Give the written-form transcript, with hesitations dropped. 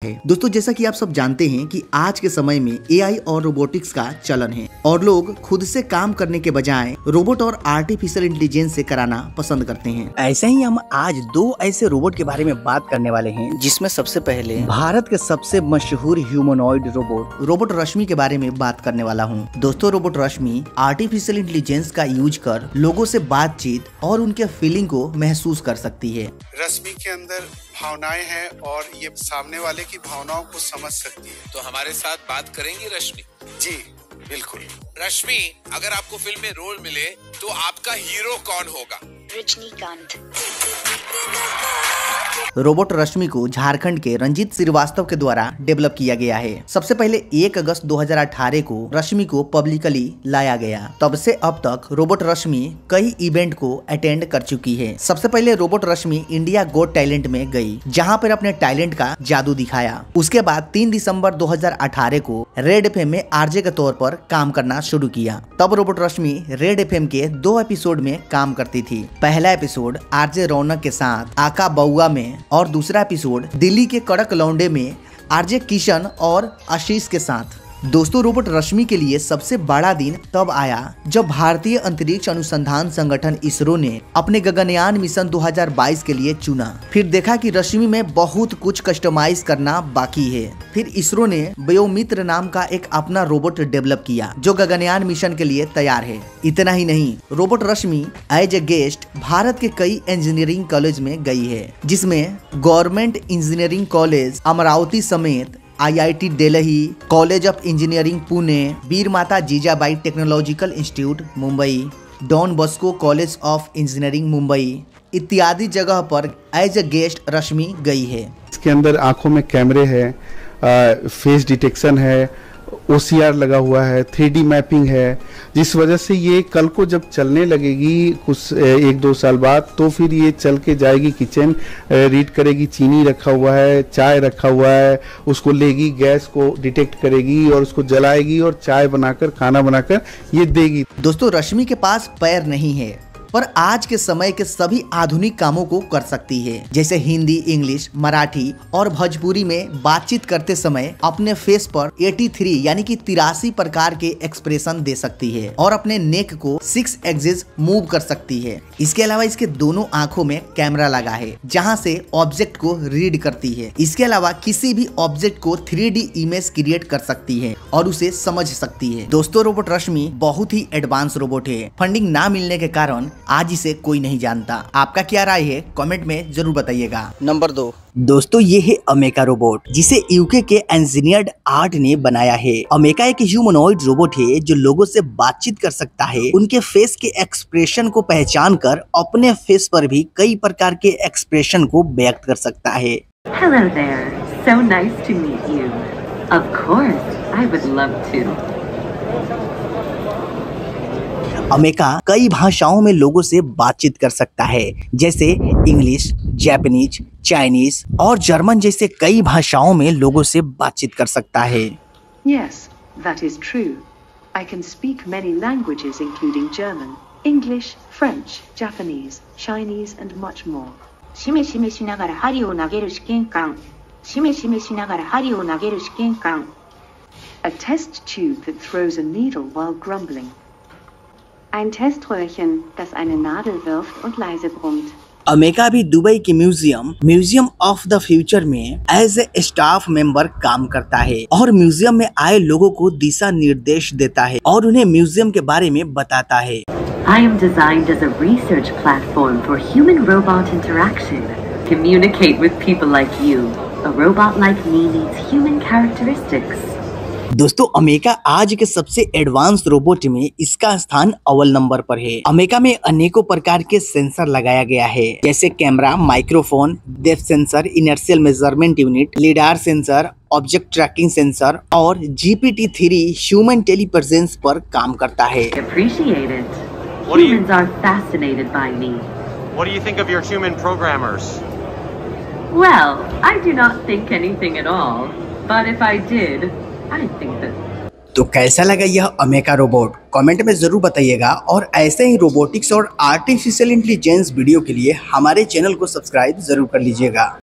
है। दोस्तों जैसा कि आप सब जानते हैं कि आज के समय में एआई और रोबोटिक्स का चलन है और लोग खुद से काम करने के बजाय रोबोट और आर्टिफिशियल इंटेलिजेंस से कराना पसंद करते हैं। ऐसे ही हम आज दो ऐसे रोबोट के बारे में बात करने वाले हैं, जिसमें सबसे पहले भारत के सबसे मशहूर ह्यूमनॉइड रोबोट रश्मि के बारे में बात करने वाला हूँ। दोस्तों रोबोट रश्मि आर्टिफिशियल इंटेलिजेंस का यूज कर लोगों से बातचीत और उनके फीलिंग को महसूस कर सकती है। रश्मि के अंदर भावनाएं हैं और ये सामने वाले की भावनाओं को समझ सकती है। तो हमारे साथ बात करेंगी रश्मि? जी बिल्कुल। रश्मि, अगर आपको फिल्म में रोल मिले तो आपका हीरो कौन होगा? रजनीकांत। रोबोट रश्मि को झारखंड के रंजीत श्रीवास्तव के द्वारा डेवलप किया गया है। सबसे पहले 1 अगस्त 2018 को रश्मि को पब्लिकली लाया गया। तब से अब तक रोबोट रश्मि कई इवेंट को अटेंड कर चुकी है। सबसे पहले robot Rashmi India got talent में गई, जहां पर अपने टैलेंट का जादू दिखाया। उसके बाद 3 दिसंबर 2018 को रेड एफएम में आरजे के तौर पर काम करना शुरू किया। तब रोबोट रश्मि रेड एफएम के 2 एपिसोड में काम करती थी। पहला एपिसोड आरजे रौनक के साथ आका बउआ में और दूसरा एपिसोड दिल्ली के कड़क लौंडे में आरजे किशन और आशीष के साथ। दोस्तों रोबोट रश्मि के लिए सबसे बड़ा दिन तब आया जब भारतीय अंतरिक्ष अनुसंधान संगठन इसरो ने अपने गगनयान मिशन 2022 के लिए चुना। फिर देखा कि रश्मि में बहुत कुछ कस्टमाइज करना बाकी है। फिर इसरो ने व्योमित्र नाम का एक अपना रोबोट डेवलप किया जो गगनयान मिशन के लिए तैयार है। इतना ही नहीं, robot Rashmi as a guest Bharat के कई इंजीनियरिंग कॉलेज में गई है, जिसमें गवर्नमेंट इंजीनियरिंग कॉलेज अमरावती समेत IIT Delhi, college of engineering Pune, Veer Mata Jijabai technological institute Mumbai, Don Bosco college of engineering Mumbai इत्यादि जगह पर एज ए गेस्ट रश्मि गई है। इसके अंदर आंखों में कैमरे है, फेस डिटेक्शन है, OCR लगा हुआ है, 3D मैपिंग है, जिस वजह से ये कल को जब चलने लगेगी कुछ 1-2 साल बाद, तो फिर ये चल के जाएगी किचन, रीड करेगी चीनी रखा हुआ है, चाय रखा हुआ है, उसको लेगी, गैस को डिटेक्ट करेगी और उसको जलाएगी और चाय बनाकर खाना बनाकर ये देगी। दोस्तों रश्मि के पास पैर नहीं है, पर आज के समय के सभी आधुनिक कामों को कर सकती है, जैसे हिंदी, इंग्लिश, मराठी और भोजपुरी में बातचीत करते समय अपने फेस पर 83 यानी कि 83 प्रकार के एक्सप्रेशन दे सकती है और अपने नेक को 6 एक्सिस मूव कर सकती है। इसके अलावा इसके दोनों आंखों में कैमरा लगा है, जहां से ऑब्जेक्ट को रीड करती है। इसके अलावा किसी भी ऑब्जेक्ट को 3D इमेज क्रिएट कर सकती है और उसे समझ सकती है। दोस्तों रोबोट रश्मि बहुत ही एडवांस रोबोट है। फंडिंग ना मिलने के कारण आज इसे कोई नहीं जानता। आपका क्या राय है कमेंट में जरूर बताइएगा। नंबर 2 दोस्तों ये है अमेका रोबोट, जिसे यूके के इंजीनियर्ड आर्ट ने बनाया है। अमेका एक ह्यूमनॉइड रोबोट है जो लोगों से बातचीत कर सकता है, उनके फेस के एक्सप्रेशन को पहचान कर अपने फेस पर भी कई प्रकार के एक्सप्रेशन को व्यक्त कर सकता है। Hello there, so nice to meet you. Of course, I would love to. अमेका कई भाषाओं में लोगों से बातचीत कर सकता है, जैसे इंग्लिश, जापानीज, चाइनीज और जर्मन जैसे कई भाषाओं में लोगों से बातचीत कर सकता है। Yes, that is true. I can speak many languages including German, English, French, Japanese, Chinese and much more. しめしめしながら針を投げる試験官。しめしめしながら針を投げる試験官。 A test tube that throws a needle while grumbling. Ein Teströhrchen, das eine Nadel wirft und leise brummt. अमेका भी Dubai के Museum of the Future में as a staff member काम करता है और museum में आए लोगों को दिशा निर्देश देता है और उन्हें म्यूजियम के बारे में बताता है। I am designed as a research platform for human-robot interaction. Communicate with people like you. A robot like me needs human characteristics. दोस्तों अमेका आज के सबसे एडवांस रोबोट में इसका स्थान अव्वल नंबर पर है। अमेका में अनेकों प्रकार के सेंसर लगाया गया है, जैसे camera, microphone, depth sensor, inertial measurement unit, lidar sensor, object tracking sensor और GPT-3 ह्यूमन टेलीप्रेजेंस पर काम करता है। Appreciate it. Humans are fascinated by me. What do you think of your human programmers? Well, I do not think anything at all. But if I did, I think that तो कैसा लगा यह अमेका robot comment में जरूर बताइएगा और ऐसे ही रोबोटिक्स और आर्टिफिशियल इंटेलिजेंस वीडियो के लिए हमारे चैनल को सब्सक्राइब जरूर कर लीजिएगा।